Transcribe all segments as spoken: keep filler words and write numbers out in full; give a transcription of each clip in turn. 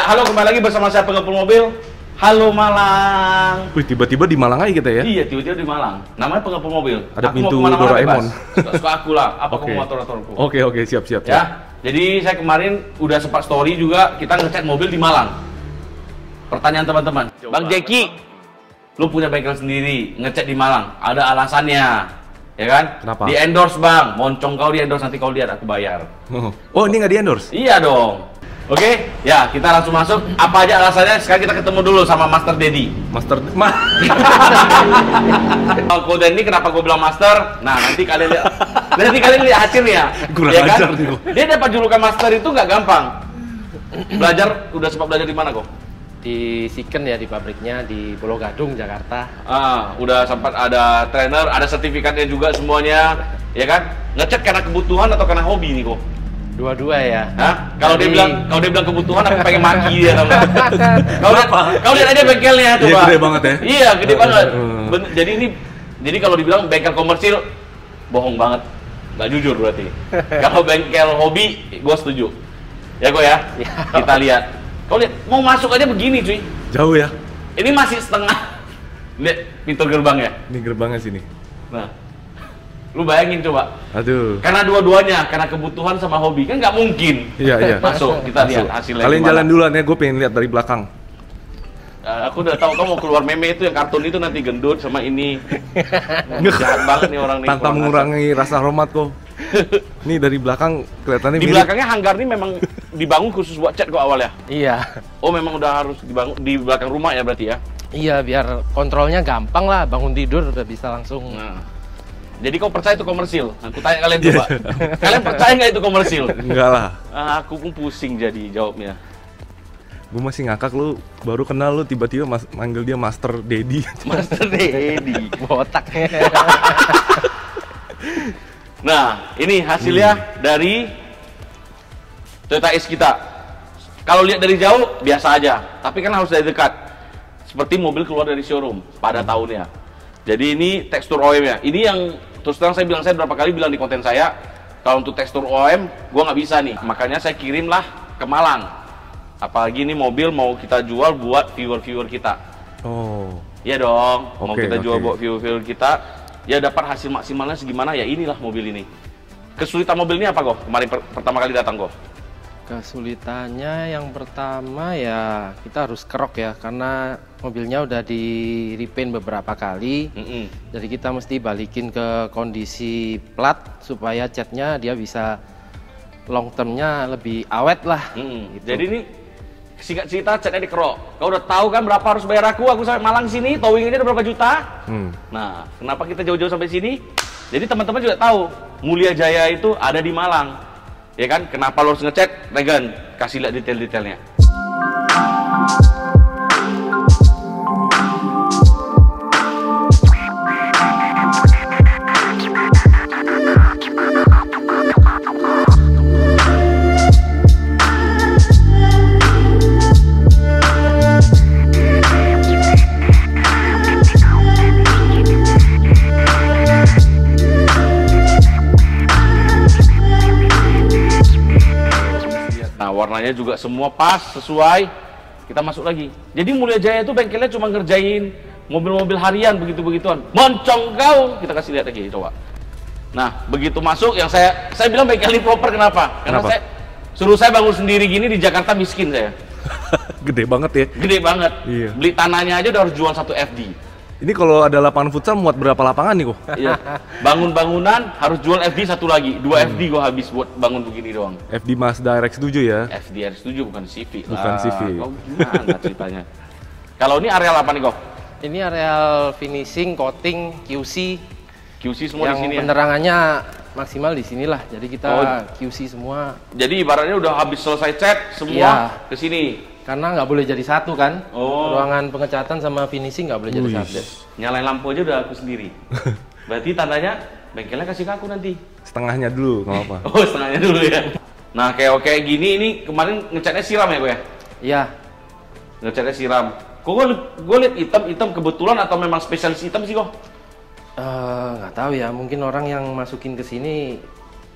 halo kembali lagi bersama saya pengepul mobil. Halo Malang. Wih, tiba-tiba di Malang aja kita ya? Iya, tiba-tiba di Malang. Namanya pengepul mobil. Ada aku pintu mau Doraemon. Suka aku lah, apa Oke. kamu motor-motorku. Oke, oke, siap, siap, siap. Ya. Jadi saya kemarin udah sempat story juga, kita ngecek mobil di Malang. Pertanyaan teman-teman. Bang Jeki, lu punya bengkel sendiri, ngecek di Malang. Ada alasannya. Ya kan? Kenapa? Di endorse bang, moncong kau di endorse, nanti kau lihat aku bayar. Oh, oh ini nggak di endorse? Iya dong. Oke, ya kita langsung masuk. Apa aja alasannya? Sekarang kita ketemu dulu sama Master Dedi. Master, ma. Kode ini kenapa gue bilang Master? Nah nanti kalian lihat, nanti kalian lihat hasilnya. Kurang Ya kan? ajar nih, kok. Dia dapat julukan Master itu nggak gampang. Belajar, udah sempat belajar di mana kok? Di Siken ya, di pabriknya di Pulau Gadung, Jakarta. Ah, udah sempat ada trainer, ada sertifikatnya juga semuanya, ya kan? Ngecek karena kebutuhan atau karena hobi nih kok? Dua-dua ya. Hah? Kalau dia Jadi- bilang, kalau dia bilang kebutuhan, aku pengen maki dia tau nggak? Kau lihat, kau lihat aja bengkelnya coba. Iya, gede banget ya? Iya, gede banget. Hmm. Ben- jadi ini, jadi kalau dibilang bengkel komersil, bohong banget, nggak jujur berarti. Kalau bengkel hobi, gua setuju. Ya kok ya, Ya. kita lihat. Kau lihat, mau masuk aja begini cuy. Jauh ya? Ini masih setengah. Lihat pintu gerbang ya. Ini gerbangnya sini. Nah, lu bayangin coba. Aduh. Karena dua-duanya, karena kebutuhan sama hobi kan nggak mungkin. Iya, iya. Masuk, kita lihat Masuk. hasilnya. Kalian gimana. jalan duluan ya, gue pengen lihat dari belakang. Uh, aku udah tahu kamu mau keluar meme itu yang kartun itu nanti gendut sama ini. Jahat banget nih orang nih. Tanpa kurang mengurangi rasa hormat kok. Nih dari belakang kelihatannya ajar. Di mirip. belakangnya hanggar ini memang dibangun khusus buat cat kok awalnya. Iya. Oh memang udah harus dibangun di belakang rumah ya berarti ya. Iya, biar kontrolnya gampang lah, bangun tidur udah bisa langsung. Nah, jadi kau percaya itu komersil? Aku tanya kalian Iya. coba. Kalian percaya nggak itu komersil? Enggak lah. Ah, aku pun pusing jadi jawabnya. Gue masih ngakak lu, baru kenal lu tiba-tiba mas manggil dia Master Dedi. Master Dedi. Botak. Nah, ini hasilnya dari Toyota Ace kita. Kalau lihat dari jauh biasa aja, tapi kan harus dari dekat. Seperti mobil keluar dari showroom pada tahunnya. Jadi ini tekstur O M-nya. Ini yang terus terang saya bilang, saya berapa kali bilang di konten saya, kalau untuk tekstur O M gua nggak bisa nih. Makanya saya kirimlah ke Malang. Apalagi ini mobil mau kita jual buat viewer-viewer kita. Oh. Iya dong, mau Oke, kita jual oke. buat viewer-viewer kita, ya dapat hasil maksimalnya segimana, ya inilah mobil ini. Kesulitan mobil ini apa kok? Kemarin per- pertama kali datang kok? Kesulitannya yang pertama ya kita harus kerok ya, karena mobilnya udah di repaint beberapa kali. Mm-mm. Jadi kita mesti balikin ke kondisi plat supaya catnya dia bisa long termnya lebih awet lah. Mm-mm. Gitu. Jadi ini singkat cerita catnya dikerok. Kau udah tahu kan berapa harus bayar aku? Aku sampai Malang sini, towing ini udah berapa juta? Hmm. Nah, kenapa kita jauh-jauh sampai sini? Jadi teman-teman juga tahu, Mulia Jaya itu ada di Malang. Ya kan? Kenapa lo harus ngecek? Regan, kasih lihat detail-detailnya. Nah, warnanya juga semua pas, sesuai. Kita masuk lagi. Jadi Mulia Jaya itu bengkelnya cuma ngerjain mobil-mobil harian begitu-begituan. Moncong kau. Kita kasih lihat lagi, coba. Nah, begitu masuk yang saya saya bilang bengkel ini proper kenapa? Karena Kenapa? saya suruh saya bangun sendiri gini di Jakarta miskin saya. Gede banget ya. Gede banget. Iya. Beli tanahnya aja udah harus jual satu F D. Ini kalau ada lapangan futsal muat berapa lapangan nih kok? Iya. Bangun bangunan harus jual F D satu lagi. Dua F D gua habis buat bangun begini doang. F D Mazda R X tujuh ya. F D R setuju bukan C V. Bukan lah. C V. Kau gimana ceritanya? Kalau ini areal apa nih kok? Ini areal finishing, coating, Q C. Q C semua di yang sini ya. penerangannya maksimal di sinilah. Jadi kita Oh. Q C semua. Jadi ibaratnya udah habis selesai cat semua Iya. ke sini. Karena nggak boleh jadi satu kan. Oh. Ruangan pengecatan sama finishing nggak boleh jadi Wih. satu. Nyalain lampu aja udah aku sendiri. Berarti tandanya bengkelnya kasih ke aku nanti. Setengahnya dulu, nggak apa. Oh, setengahnya dulu ya. Nah, kayak kayak gini ini kemarin ngecatnya siram ya, gue ya? Iya. Ngecatnya siram. Kok gue gue liat hitam-hitam kebetulan atau memang spesialis hitam sih kok? Eh, nggak tahu ya, mungkin orang yang masukin ke sini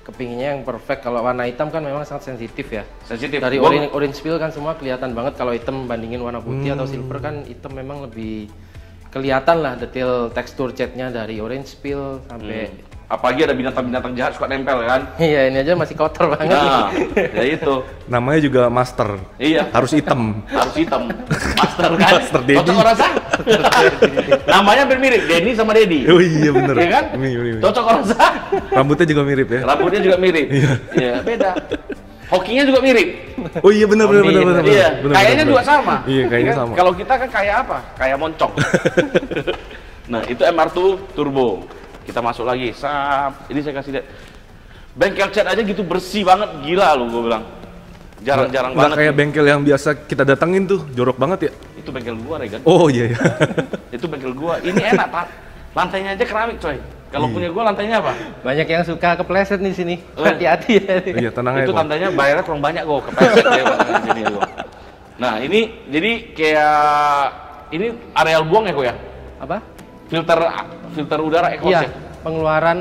kepinginnya yang perfect. Kalau warna hitam kan memang sangat sensitif ya. Sensitif. Dari Gua- orange, orange peel kan semua kelihatan banget. Kalau hitam bandingin warna putih atau silver kan hitam memang lebih kelihatan lah detail tekstur catnya dari orange peel sampai Apalagi ada binatang-binatang jahat suka nempel kan. iya ini aja masih kotor banget. Nah, ya itu. Namanya juga master. Iya. Harus hitam. Harus hitam. Master kan. Master Dedi. Cocok orang sah. Namanya hampir mirip, Denny sama Dedi. Oh iya bener. Iya kan? Ini, ini, ini. Cocok orang sah. Rambutnya juga mirip ya. Rambutnya juga mirip. Iya, beda. Hokinya juga mirip. Oh iya bener bener bener bener. Iya, bener, kayaknya bener, juga bener. sama. Iya kayaknya Kan? sama. Kalau kita kan kayak apa? Kayak moncong. Nah, itu M R dua turbo. Kita masuk lagi. Sap. Ini saya kasih lihat. Bengkel cat aja gitu bersih banget, gila lu gue bilang. Jarang-jarang Nggak banget. kayak bengkel yang biasa kita datengin tuh, jorok banget ya. Itu bengkel gua, Regan. Oh iya iya. Itu bengkel gua. Ini enak, Pak. Lantainya aja keramik, coy. Kalau Iya. punya gua lantainya apa? Banyak yang suka kepleset nih sini. Eh. Hati-hati ya. Iya tenang aja Itu kok. tandanya bayarnya kurang banyak kok, kepepet ya makanya jadi gua. Nah, ini jadi kayak ini areal buang ya kok ya? Apa? Filter filter udara exhaust Iya, ya? pengeluaran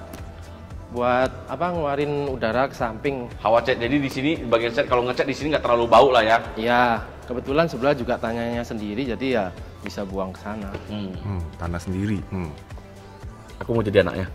buat apa ngeluarin udara ke samping. Hawa cat. Jadi di sini di bagian set kalau ngecat di sini nggak terlalu bau lah ya. Iya, kebetulan sebelah juga tanyanya sendiri jadi ya bisa buang ke sana. Hmm. Hmm, tanah sendiri. Hmm. Aku mau jadi anaknya.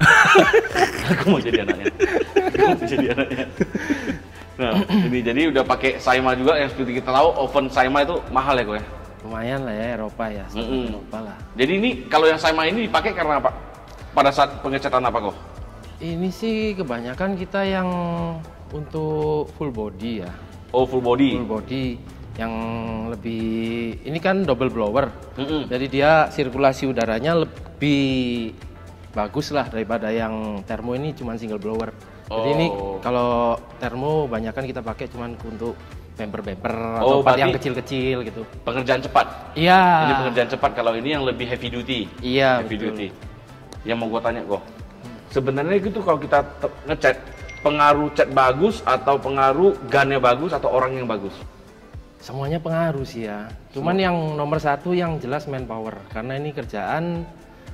Aku mau jadi anaknya. Aku mau jadi anaknya. Nah, ini jadi udah pakai Saima juga yang seperti kita tahu oven Saima itu mahal ya kok ya. Lumayan lah ya Eropa ya, standar Mm-mm. Eropa lah. Jadi ini kalau yang Saima ini dipakai karena apa? Pada saat pengecatan apa kok? Ini sih kebanyakan kita yang untuk full body ya. Oh, full body. Full body yang lebih ini kan double blower. Mm-mm. Jadi dia sirkulasi udaranya lebih bagus lah daripada yang termo ini cuma single blower. Jadi ini Oh. kalau termo banyakan kita pakai cuma untuk bumper-bumper Oh, atau part yang berarti- kecil-kecil gitu. Pengerjaan cepat. Iya. Ini pengerjaan cepat. Kalau ini yang lebih heavy duty. Iya, Heavy betul. duty. Yang mau gua tanya kok. Sebenarnya gitu kalau kita te- ngecat pengaruh cat bagus atau pengaruh gunnya bagus atau orang yang bagus? Semuanya pengaruh sih ya. Cuman yang nomor satu yang jelas manpower karena ini kerjaan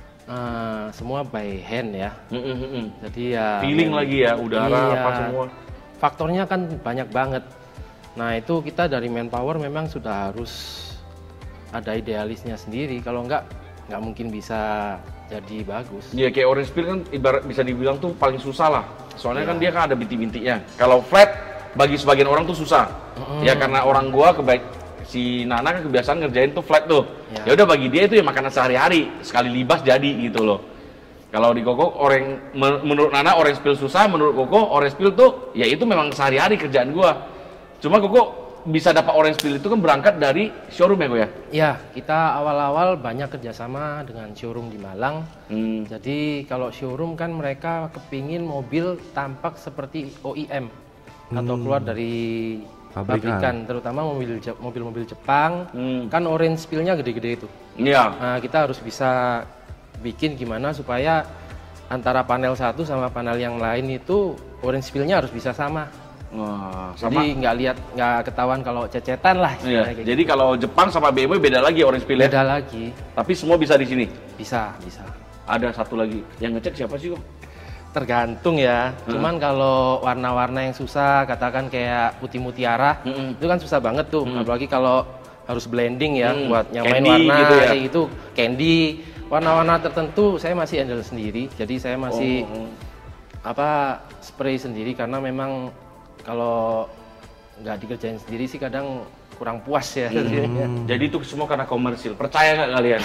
eh, semua by hand ya. Mm-mm, mm-mm. Jadi ya Feeling men- lagi ya, udara Iya. apa semua. Faktornya kan banyak banget. Nah itu kita dari manpower memang sudah harus ada idealisnya sendiri. Kalau enggak nggak mungkin bisa jadi bagus. Iya, kayak orange peel kan ibarat bisa dibilang tuh paling susah lah. Soalnya Iya. kan dia kan ada bintik-bintiknya. Kalau flat bagi sebagian orang tuh susah. Ya karena orang gua kebaik si Nana kan kebiasaan ngerjain tuh flat tuh. Iya. Ya udah bagi dia itu ya makanan sehari-hari. Sekali libas jadi gitu loh. Kalau di Koko orang men- menurut Nana orange peel susah, menurut Koko orange peel tuh ya itu memang sehari-hari kerjaan gua. Cuma Koko bisa dapat orange peel itu kan berangkat dari showroom ya, Ko ya? Ya kita awal-awal banyak kerjasama dengan showroom di Malang. Hmm. Jadi kalau showroom kan mereka kepingin mobil tampak seperti O E M atau keluar dari Pabrikan. pabrikan, terutama mobil Je- mobil-mobil Jepang. Hmm. Kan orange peel-nya gede-gede itu. Iya. Nah, kita harus bisa bikin gimana supaya antara panel satu sama panel yang lain itu orange peel-nya harus bisa sama. Wah, sama. Jadi nggak lihat nggak ketahuan kalau cecetan lah. Iya. istilahnya kayak Jadi kalau Jepang sama B M W beda lagi orange gitu. peel ya. Beda lagi. Tapi semua bisa di sini. Bisa, bisa. Ada satu lagi yang ngecek siapa sih kok? Tergantung ya. Cuman kalau warna-warna yang susah, katakan kayak putih mutiara, Mm-mm. itu kan susah banget tuh. Apalagi kalau harus blending ya, Mm. buat nyamain Candy warna gitu ya? kayak gitu. Candy, warna-warna tertentu saya masih handle sendiri. Jadi saya masih Oh. apa spray sendiri karena memang kalau nggak dikerjain sendiri sih kadang kurang puas ya. Hmm. Jadi itu semua karena komersil. Percaya nggak kalian?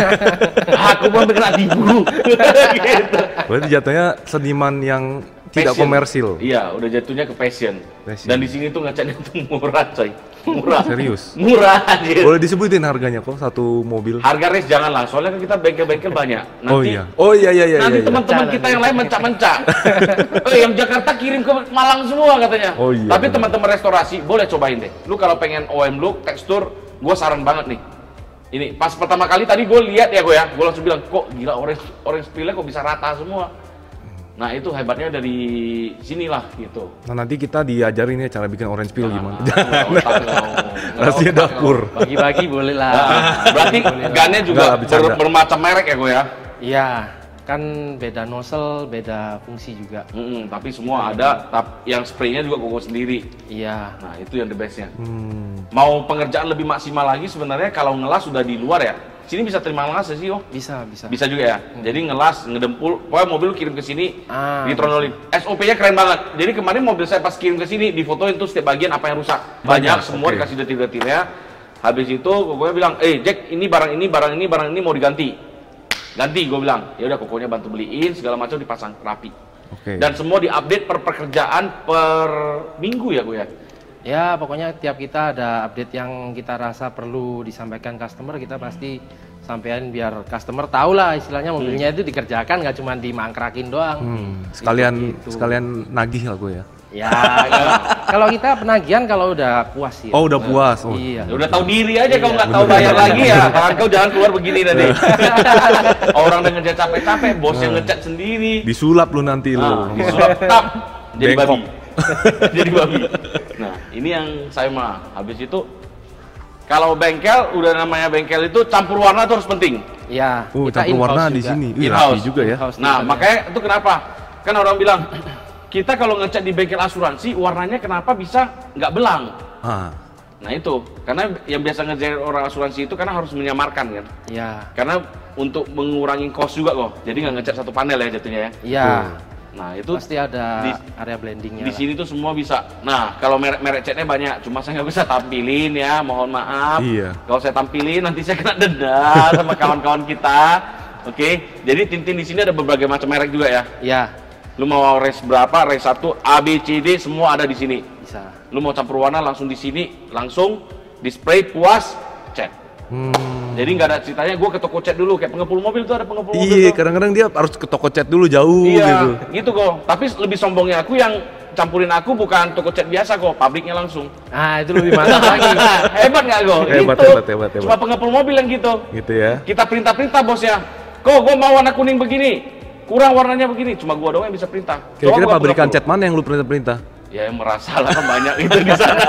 Aku mau kena tipu. Gitu. Berarti jatuhnya seniman yang tidak Passion. komersil. Iya, udah jatuhnya ke passion. Passion. Dan di sini tuh ngecatnya tuh murah, coy. Murah. Serius? Murah anjir. Boleh disebutin harganya kok satu mobil? Harga race jangan lah, soalnya kan kita bengkel-bengkel banyak. Nanti, Oh iya. Oh iya iya iya. nanti iya, iya. teman-teman kita yang lain mencak-mencak. Eh, yang Jakarta kirim ke Malang semua katanya. Oh iya, Tapi benar. teman-teman restorasi boleh cobain deh. Lu kalau pengen O M look, tekstur, gue saran banget nih. Ini pas pertama kali tadi gue lihat ya gue ya, gue langsung bilang kok gila orange orange peel-nya kok bisa rata semua. Nah itu hebatnya dari sinilah gitu. Nah nanti kita diajarin ya cara bikin orange peel gimana. Nggak otak dong. Nggak Rahasia otak dapur. dong. Bagi-bagi boleh lah. Nah, berarti gunnya juga Nggak, bercanda. ber- bermacam merek ya gue ya. Iya, kan beda nozzle, beda fungsi juga. Mm-mm, tapi semua ada, tap, yang spraynya juga Koko sendiri. Iya. Nah itu yang the bestnya. Hmm. Mau pengerjaan lebih maksimal lagi sebenarnya kalau ngelas sudah di luar ya. Sini bisa terima ngelas ya sih, oh? Bisa, bisa. Bisa juga ya. Hmm. Jadi ngelas, ngedempul, pokoknya mobil kirim ke sini, Ah, ditronolin. S O P-nya keren banget. Jadi kemarin mobil saya pas kirim ke sini, difotoin tuh setiap bagian apa yang rusak. Banyak, Banyak semua okay. dikasih detil-detilnya. Habis itu Kokonya bilang, eh Jack, ini barang ini, barang ini, barang ini mau diganti. Ganti, gue bilang. Ya udah, Kokonya bantu beliin, segala macam dipasang rapi. Oke. Dan semua diupdate per pekerjaan per minggu ya, gue ya. Ya, pokoknya tiap kita ada update yang kita rasa perlu disampaikan customer, kita pasti sampaikan biar customer tahu lah istilahnya mobilnya itu dikerjakan, nggak cuma dimangkrakin doang. Hmm. Sekalian Gitu. sekalian nagih lah gue ya. Ya, kalau, kalau kita penagihan kalau udah puas sih. Oh, udah puas. Oh. Iya. Ya udah tahu diri aja, kalau Iya. nggak tahu bayar lagi ya. Tangan kau jangan keluar begini tadi. Orang udah ngecat capek-capek, bosnya ngecat sendiri. Disulap lu nanti lu. Nah, disulap tap, jadi Bengkok. babi. Jadi babi. Nah, ini yang saya mah. Habis itu kalau bengkel udah namanya bengkel itu campur warna tuh harus penting. Iya. Oh, kita campur in-house warna di juga. sini. Wih, In-house. rapi juga ya. In-house Nah, desainnya. makanya itu kenapa? Kan orang bilang kita kalau ngecat di bengkel asuransi warnanya kenapa bisa nggak belang? Ah. Nah itu, karena yang biasa ngerjain orang asuransi itu karena harus menyamarkan kan. Iya. Karena untuk mengurangi cost juga kok. Jadi nggak ngecat satu panel ya jatuhnya ya. Iya. Nah itu Pasti ada di- area blendingnya. di lah. sini tuh semua bisa. Nah kalau merek-merek catnya banyak, cuma saya nggak bisa tampilin ya, mohon maaf. Iya. Kalau saya tampilin nanti saya kena denda sama kawan-kawan kita. Oke, jadi Tintin di sini ada berbagai macam merek juga ya. Iya, Lu mau race berapa, race satu, A, B, C, D semua ada di sini. bisa. Lu mau campur warna langsung di sini, langsung display puas, cat. Hmm. Jadi nggak ada ceritanya gue ke toko cat dulu, kayak pengepul mobil tuh ada pengepul mobil. Iya, tuh. kadang-kadang dia harus ke toko cat dulu jauh Iya, gitu. gitu kok. Tapi lebih sombongnya aku yang campurin aku bukan toko cat biasa kok, pabriknya langsung. Ah, itu lebih mantap lagi. Hebat nggak kok? Hebat, gitu. hebat, hebat, hebat. Cuma pengepul mobil yang gitu. Gitu ya. Kita perintah-perintah bosnya. Kok gue mau warna kuning begini, kurang warnanya begini. Cuma gua doang yang bisa perintah. Kira-kira Coba gua pabrikan pengepul. cat mana yang lu perintah-perintah? Ya yang merasa lah banyak itu di sana.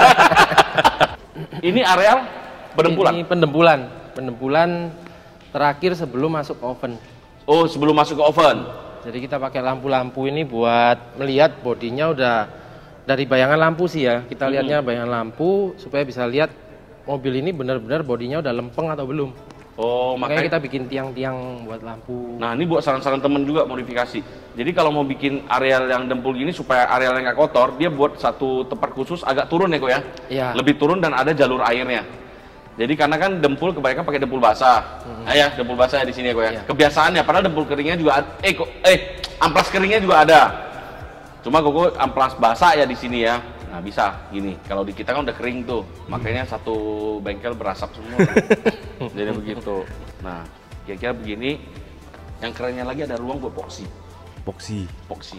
Ini areal pendempulan. Ini pendempulan. Pendempulan terakhir sebelum masuk ke oven. Oh, sebelum masuk ke oven. Jadi kita pakai lampu-lampu ini buat melihat bodinya udah dari bayangan lampu sih ya. Kita lihatnya bayangan lampu supaya bisa lihat mobil ini benar-benar bodinya udah lempeng atau belum. Oh, Makanya makanya kita bikin tiang-tiang buat lampu. Nah, ini buat saran-saran temen juga modifikasi. Jadi kalau mau bikin areal yang dempul gini supaya areal yang nggak kotor, dia buat satu tempat khusus agak turun ya kok ya. Iya. Lebih turun dan ada jalur airnya. Jadi karena kan dempul kebanyakan pakai dempul basah. Nah ya, dempul basah ya di sini ya kok ya. Iya. Kebiasaannya, padahal dempul keringnya juga ada. Eh kok eh amplas keringnya juga ada. Cuma kok amplas basah ya di sini ya. Nah bisa gini. Kalau di kita kan udah kering tuh, makanya satu bengkel berasap semua. Jadi begitu. Nah kira-kira begini. Yang kerennya lagi ada ruang buat epoxy. Epoxy. Epoxy.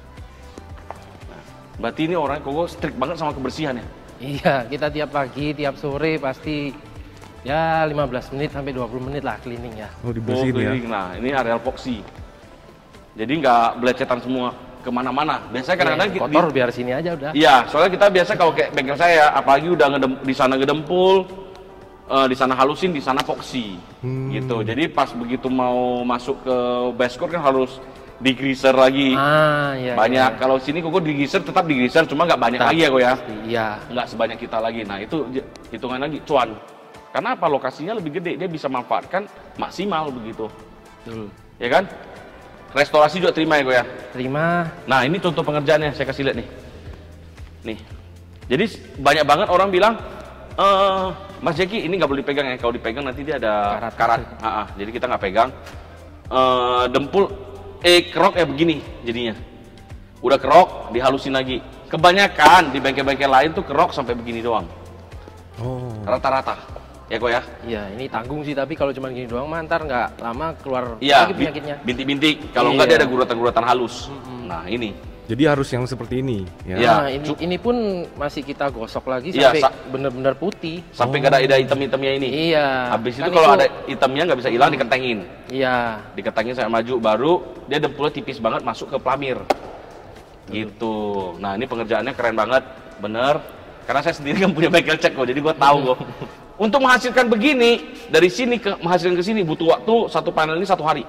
Nah, berarti ini orang kok strict banget sama kebersihan ya. Iya, kita tiap pagi, tiap sore pasti ya lima belas menit sampai dua puluh menit lah cleaning ya. Oh, dibersihin Oh, ya. keliling. Nah, ini areal epoxy. Jadi nggak belecetan semua kemana-mana. Biasanya kadang-kadang Ya, kita- kotor biar sini aja udah. Iya, soalnya kita biasa kalau kayak bengkel saya, apalagi udah ngedem- di sana ngedempul, eh, di sana halusin, di sana epoxy, Hmm. gitu. Jadi pas begitu mau masuk ke base coat kan harus di greaser lagi. Ah, iya. banyak. iya. Kalau sini kok di greaser tetap di greaser, cuma nggak banyak Tetap. lagi ya kok ya. Iya. Nggak sebanyak kita lagi. Nah itu j- hitungan lagi cuan. Karena apa? Lokasinya lebih gede, dia bisa manfaatkan maksimal begitu, Betul. ya kan? Restorasi juga terima ya kok ya. Terima. Nah ini contoh pengerjaannya, saya kasih lihat nih. Nih, jadi s- banyak banget orang bilang, eh Mas Jeki ini nggak boleh dipegang ya. Kalau dipegang nanti dia ada Karat. karat. Ah, ah, jadi kita nggak pegang. Eh dempul, eh kerok ya begini jadinya. Udah kerok, dihalusin lagi. Kebanyakan di bengkel-bengkel lain tuh kerok sampai begini doang, Oh. rata-rata. Ya kok ya. Iya, ini tanggung sih tapi kalau cuma gini doang mah ntar nggak lama keluar Iya, lagi bi- penyakitnya. bintik-bintik. Kalau enggak dia Iya. ada guratan-guratan halus. Nah ini. Jadi harus yang seperti ini ya. Iya. Nah, ini, ini pun masih kita gosok lagi Iya, sampai sa- bener-bener putih. Sampai nggak ada ada hitam-hitamnya ini. Iya. Habis kan itu kalau ada hitamnya nggak bisa hilang, dikentengin. Iya. Dikentengin saya maju, baru dia dempulnya tipis banget masuk ke pelamir. Gitu. Nah ini pengerjaannya keren banget, bener. Karena saya sendiri kan punya bengkel cat kok, jadi gua tahu kok. Untuk menghasilkan begini dari sini ke menghasilkan ke sini butuh waktu satu panel ini satu hari.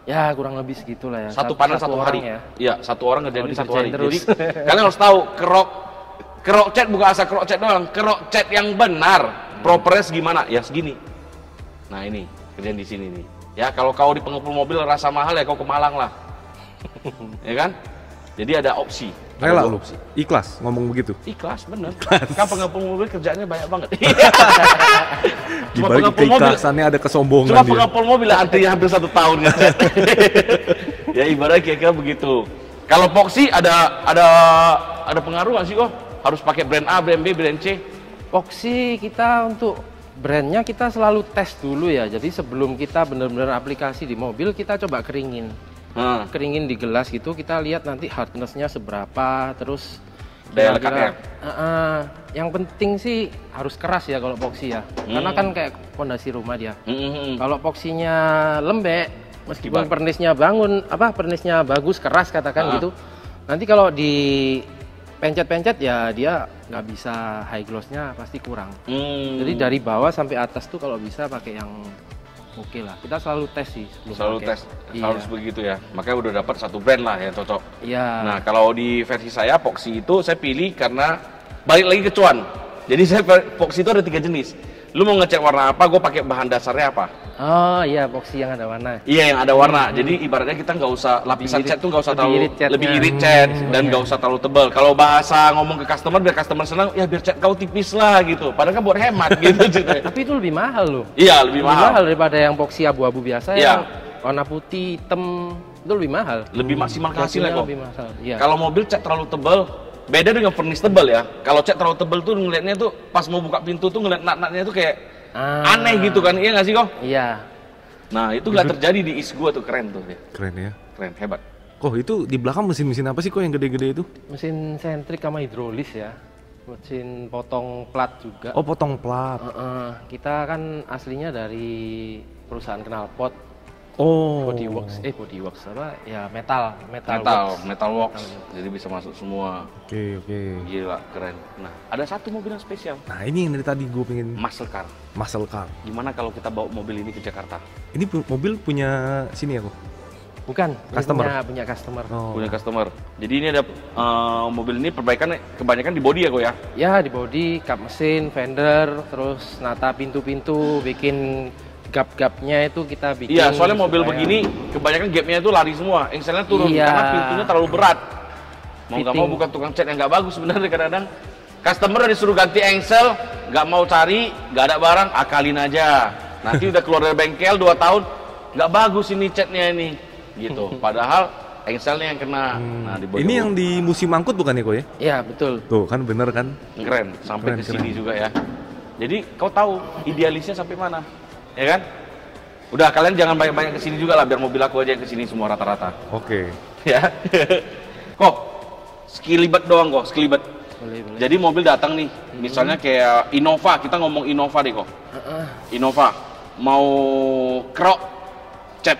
Ya kurang lebih segitulah ya. Satu panel satu, orang hari. ya. Iya, satu orang ngerjain Kalau satu hari. dikerjain Jadi terus. kalian harus tahu kerok kerok cat bukan asal kerok cat doang, kerok cat yang benar. Propernya gimana? Ya segini. Nah ini kerjaan di sini nih. Ya kalau kau di pengepul mobil rasa mahal ya kau ke Malang lah. Ya kan? Jadi ada opsi. Rela Ada lu? opsi. Ikhlas ngomong begitu? Ikhlas bener. Kan pengepul mobil kerjaannya banyak banget. Di balik pengepul mobil. keikhlasannya ada kesombongan Cuma dia. pengepul mobil lah antrinya hampir satu tahun ngecat. Ya ibaratnya kira-kira begitu. Kalau Foxy ada ada ada pengaruh nggak sih kok? Harus pakai brand A, brand B, brand C? Foxy kita untuk brandnya kita selalu tes dulu ya. Jadi sebelum kita benar-benar aplikasi di mobil kita coba keringin. Hmm. Keringin di gelas gitu kita lihat nanti hardness-nya seberapa, terus Daya kira-kira- lekatnya? Uh, uh, yang penting sih harus keras ya kalau Foxy ya. Karena Hmm. kan kayak pondasi rumah dia. Hmm. Kalau Foxy-nya lembek, meskipun Gimana? pernisnya bangun, apa pernisnya bagus keras katakan Ah. gitu. Nanti kalau di pencet-pencet ya dia nggak bisa high gloss-nya pasti kurang. Hmm. Jadi dari bawah sampai atas tuh kalau bisa pakai yang oke lah. Kita selalu tes sih sebelum selalu pakai. tes Iya. harus begitu ya. Makanya udah dapat satu brand lah yang cocok. Iya. Nah kalau di versi saya Foxy itu saya pilih karena balik lagi ke cuan. Jadi saya Foxy itu ada tiga jenis. Lu mau ngecek warna apa? Gue pakai bahan dasarnya apa? Oh iya, Foxy yang ada warna. Iya yang ada warna. Jadi ibaratnya kita nggak usah lapisan Lebih cat tuh nggak usah lebih terlalu irit catnya. lebih irit cat dan nggak usah terlalu tebal. Kalau bahasa ngomong ke customer biar customer senang, ya biar cat kau tipis lah gitu. Padahal kan buat hemat gitu ceritanya. Tapi itu lebih mahal loh. Iya lebih mahal. daripada yang Foxy abu-abu biasa Iya. yang warna putih, hitam itu lebih mahal. Lebih maksimal ke hasilnya Hasilnya kok. lebih mahal. Iya. Kalau mobil cat terlalu tebal, beda dengan vernis tebal ya. Kalau cat terlalu tebal tuh ngelihatnya tuh pas mau buka pintu tuh ngeliat nat-natnya tuh kayak Ah. aneh gitu kan, iya nggak sih kok? Iya. Nah itu nggak terjadi di is gua tuh, keren tuh dia. Keren ya. Keren, hebat. Kok itu di belakang mesin-mesin apa sih kok yang gede-gede itu? Mesin sentrik sama hidrolis ya. Mesin potong plat juga. Oh, potong plat. Heeh. Kita kan aslinya dari perusahaan knalpot, Oh. Bodyworks, eh Bodyworks apa? Ya metal, metal. Metal, works. metal works. Jadi bisa masuk semua. Oke, oke. Gila, keren. Nah, ada satu mobil yang spesial, Nah, ini yang dari tadi gue pengen muscle car. muscle car. Gimana kalau kita bawa mobil ini ke Jakarta? Ini pu- mobil punya sini ya kok? Bukan, ini Customer? punya, punya customer. Oh. Punya customer. Jadi ini ada eh, mobil ini perbaikan kebanyakan di body ya kok ya? Ya di body, kap mesin, fender, terus nata pintu-pintu, bikin gap-gapnya itu kita bikin. Iya, soalnya mobil supaya- begini kebanyakan gapnya itu lari semua, engselnya turun Iya. karena pintunya terlalu berat. Mau nggak mau Fitting. bukan tukang cat yang nggak bagus sebenarnya kadang-kadang. Customer udah disuruh ganti engsel, nggak mau cari, nggak ada barang, akalin aja. Nanti udah keluar dari bengkel dua tahun, nggak bagus ini catnya ini, gitu. Padahal engselnya yang kena. Nah, di Ini yang di musim angkut bukan ya kok ya? Iya betul. Tuh kan bener kan? keren sampai Keren, ke sini keren. juga ya. Jadi kau tahu idealisnya sampai mana, ya kan? Udah kalian jangan banyak-banyak kesini juga lah biar mobil aku aja yang kesini semua rata-rata. Oke. Ya. Kok sekelibat doang kok, sekelibat. Boleh, boleh. Jadi mobil datang nih, misalnya kayak Innova, kita ngomong Innova deh kok. Heeh. Innova mau kerok cat.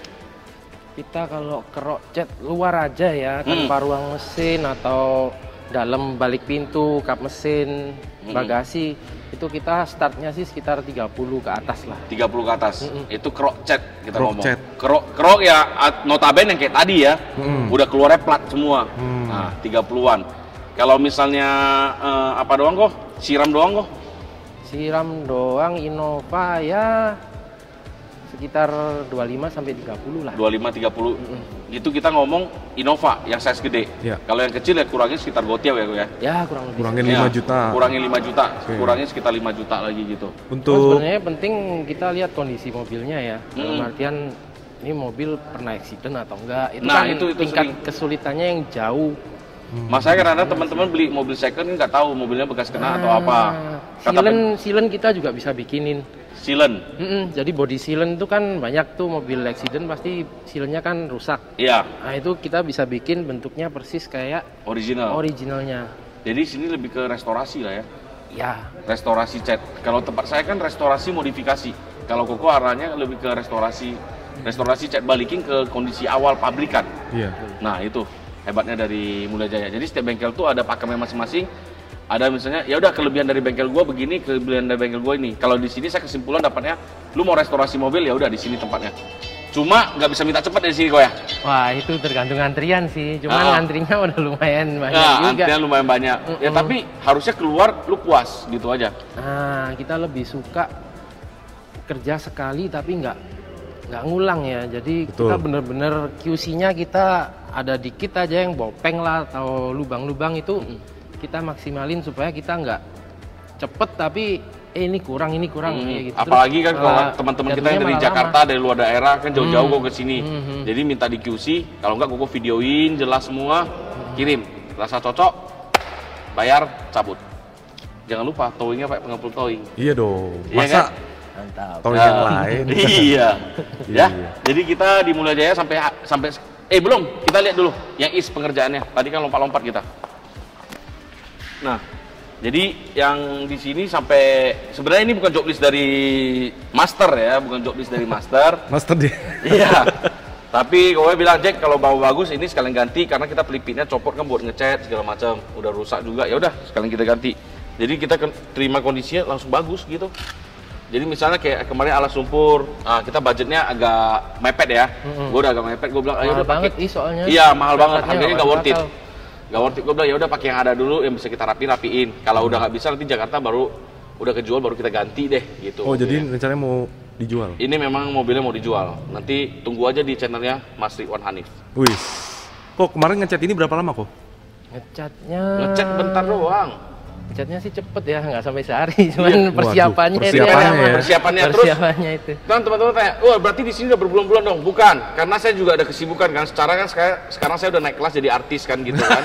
Kita kalau kerok cat luar aja ya, Hmm. tanpa ruang mesin atau dalam balik pintu, kap mesin, Hmm. bagasi, itu kita startnya sih sekitar tiga puluh ke atas lah. tiga puluh ke atas. Mm-mm. Itu kerok cat kita Kerok ngomong. cat. Kerok kerok ya at- notabene yang kayak tadi ya. Mm. Udah keluarnya plat semua. Hmm. Nah, tiga puluhan. Kalau misalnya eh, apa doang kok? Siram doang kok? Siram doang Innova ya sekitar dua puluh lima sampai tiga puluh lah. dua puluh lima tiga puluh. Itu kita ngomong Innova yang size gede. Iya. Kalau yang kecil ya kurangnya sekitar gotiau ya kok ya. Ya kurang lebih. Kurangin Ya, lima juta. Kurangin lima juta. Oke. Kurangnya sekitar lima juta lagi gitu. Cuma Untuk sebenarnya penting kita lihat kondisi mobilnya ya. Dalam Mm. artian ini mobil pernah accident atau enggak. Itu Nah, kan itu- itu tingkat sering. kesulitannya yang jauh. Masanya kadang-kadang teman-teman beli mobil second nggak tahu mobilnya bekas kena atau apa. Kata Silen, silen kita juga bisa bikinin. Silen. Mm-mm, jadi body sealant itu kan banyak tuh mobil accident pasti sealantnya kan rusak. Iya, Nah itu kita bisa bikin bentuknya persis kayak original. originalnya. Jadi sini lebih ke restorasi lah ya. Ya, Restorasi cat. Kalau tempat saya kan restorasi modifikasi. Kalau Koko arahnya lebih ke restorasi restorasi cat balikin ke kondisi awal pabrikan. iya. Nah, itu hebatnya dari Mulya Jaya. Jadi setiap bengkel tuh ada pakemnya masing-masing. Ada misalnya ya udah kelebihan dari bengkel gua begini, kelebihan dari bengkel gua ini. Kalau di sini saya kesimpulan dapatnya lu mau restorasi mobil ya udah di sini tempatnya. Cuma nggak bisa minta cepat dari sini kok ya? Wah, itu tergantung antrian sih. Cuman Ah. antrinya udah lumayan banyak Nah, juga. antrian lumayan banyak. Mm-mm. Ya tapi harusnya keluar lu puas gitu aja. Nah, kita lebih suka kerja sekali tapi nggak nggak ngulang ya. Jadi Betul. kita bener-bener Q C-nya kita ada dikit aja yang bopeng lah atau lubang-lubang itu kita maksimalin supaya kita nggak cepet tapi eh ini kurang ini kurang Hmm, kayak gitu. apalagi Terus kan kalau malah teman-teman kita jatuhnya yang dari malah Jakarta, lama. dari luar daerah kan jauh-jauh Hmm. kok ke sini. Hmm, hmm. Jadi minta di Q C, kalau enggak gue videoin jelas semua, kirim. Rasa cocok, bayar, cabut. Jangan lupa towingnya pakai pengepul towing. Iya dong. Iya Masa kan? Mantap. towing yang Nah, lain? Iya. Ya. Iya. Jadi kita di Mulya Jaya sampai sampai eh belum, kita lihat dulu yang is pengerjaannya. Tadi kan lompat-lompat kita. Nah, jadi yang di sini sampai sebenarnya ini bukan job list dari master ya, bukan job list dari master. Master dia. Iya. Tapi gue bilang, Jack, kalau mau bagus ini sekalian ganti karena kita pelipitnya copot kan buat ngecat segala macam, udah rusak juga. Ya udah, sekalian kita ganti. Jadi kita ke- terima kondisinya langsung bagus gitu. Jadi misalnya kayak kemarin alas lumpur, ah, kita budgetnya agak mepet ya. Mm-mm. Gue udah agak mepet, gue bilang, ayo Mahal udah pakai. banget ih soalnya. Iya, mahal banget. Berangkatnya Harganya nggak nggak worth it. bakal. Gak worth it. Gue bilang ya udah pakai yang ada dulu, yang bisa kita rapi rapiin. Kalau udah nggak bisa nanti Jakarta baru udah kejual baru kita ganti deh gitu. Oh, jadi mobilnya. rencananya mau dijual? Ini memang mobilnya mau dijual. Nanti tunggu aja di channelnya Mas Ridwan Hanif. Wih. Kok kemarin ngecat ini berapa lama kok? Ngecatnya. Ngecek bentar doang. Ngecatnya sih cepet ya, nggak sampai sehari. Cuman Iya. persiapannya, Waduh, itu persiapannya yang- ya. Persiapannya terus. persiapannya itu. Kan teman-teman tanya, wah berarti di sini udah berbulan-bulan dong? Bukan, karena saya juga ada kesibukan kan. Secara kan sekarang, sekarang saya udah naik kelas jadi artis kan gitu kan.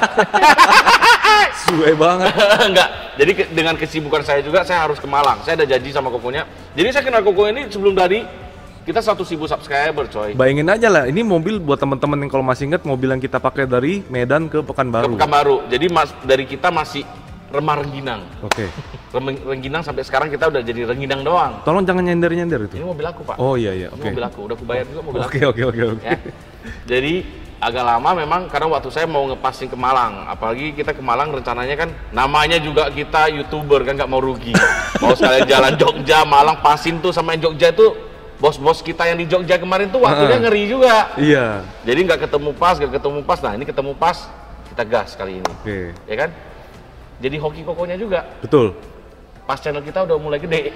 Suwe banget. Enggak, jadi ke- dengan kesibukan saya juga saya harus ke Malang. Saya ada janji sama Kokonya. Jadi saya kenal Koko ini sebelum tadi kita seratus ribu subscriber coy. Bayangin aja lah, ini mobil buat teman-teman yang kalau masih ingat mobil yang kita pakai dari Medan ke Ke Pekanbaru. Pekanbaru. Jadi mas, dari kita masih remah rengginang. Oke. Remah rengginang sampai sekarang kita udah jadi rengginang doang. Tolong jangan nyender-nyender itu. Ini mobil aku pak. Oh iya iya, Ini oke. mobil aku, udah aku bayar juga mobil aku. Oke oke oke oke. Ya. Jadi agak lama memang karena waktu saya mau ngepasin ke Malang, apalagi kita ke Malang rencananya kan namanya juga kita YouTuber kan nggak mau rugi. Mau sekalian jalan Jogja, Malang, pasin tuh sama yang Jogja tuh bos-bos kita yang di Jogja kemarin tuh waktunya Ah. ngeri juga. Iya. Jadi nggak ketemu pas, nggak ketemu pas. Nah ini ketemu pas, kita gas kali ini, Oke. ya kan? Jadi hoki Kokonya juga. Betul. Pas channel kita udah mulai gede.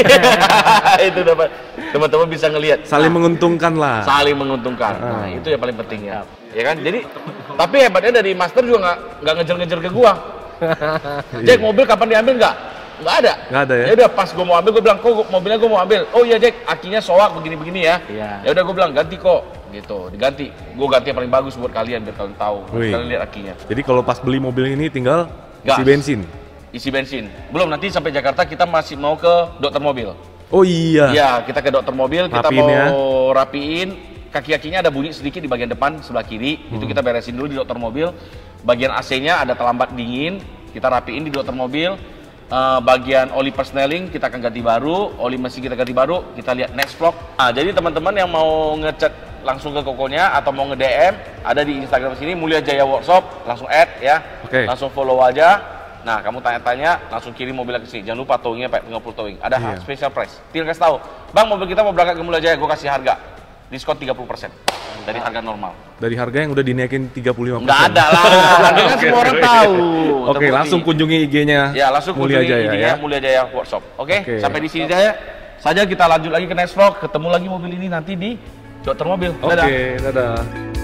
Itu dapat teman-teman bisa ngelihat. Saling Nah, menguntungkan lah. saling menguntungkan. Nah, Ah. itu yang paling penting ya. Ya kan? Jadi tapi hebatnya dari master juga nggak nggak ngejar-ngejar ke gua. Jack, mobil kapan diambil nggak? Nggak ada. Nggak ada ya? Ya udah pas gua mau ambil gua bilang, "Kok mobilnya gua mau ambil?" "Oh iya, Jack, akinya soak begini-begini ya." Iya. Ya udah gua bilang, "Ganti kok." Gitu, diganti. Gua ganti yang paling bagus buat kalian biar kalian tahu. Wih. Kalian lihat akinya. Jadi kalau pas beli mobil ini tinggal Gas. isi bensin. Isi bensin. Belum, nanti sampai Jakarta kita masih mau ke dokter mobil. Oh iya. Iya, kita ke dokter mobil, kita Rapiin mau ya. rapiin. Kaki-kakinya ada bunyi sedikit di bagian depan sebelah kiri, itu kita beresin dulu di dokter mobil. Bagian A C-nya ada terlambat dingin, kita rapiin di dokter mobil. Eh, bagian oli persneling kita akan ganti baru, oli mesin kita ganti baru. Kita lihat next vlog. Nah, jadi teman-teman yang mau ngechat langsung ke Kokonya atau mau nge-D M ada di Instagram sini Mulya Jaya Workshop, langsung add ya. Oke. Langsung follow aja. Nah, kamu tanya-tanya, langsung kirim mobilnya ke sini. Jangan lupa towingnya pakai pengepul towing. Ada Iya. special price. Tinggal kasih tahu, "Bang, mobil kita mau berangkat ke Mulya Jaya, gue kasih harga. Diskon tiga puluh persen dari harga normal." Dari harga yang udah dinaikin tiga puluh lima persen. Nggak ada lah, harganya kan semua orang tahu. Oke, Terbukti. langsung kunjungi I G-nya Ya, langsung Mulya kunjungi Jaya I G-nya ya. Mulya Jaya Workshop. Oke, Oke. sampai di sini saja. Saja kita lanjut lagi ke next vlog. Ketemu lagi mobil ini nanti di dokter mobil. Dadah. Oke, dadah.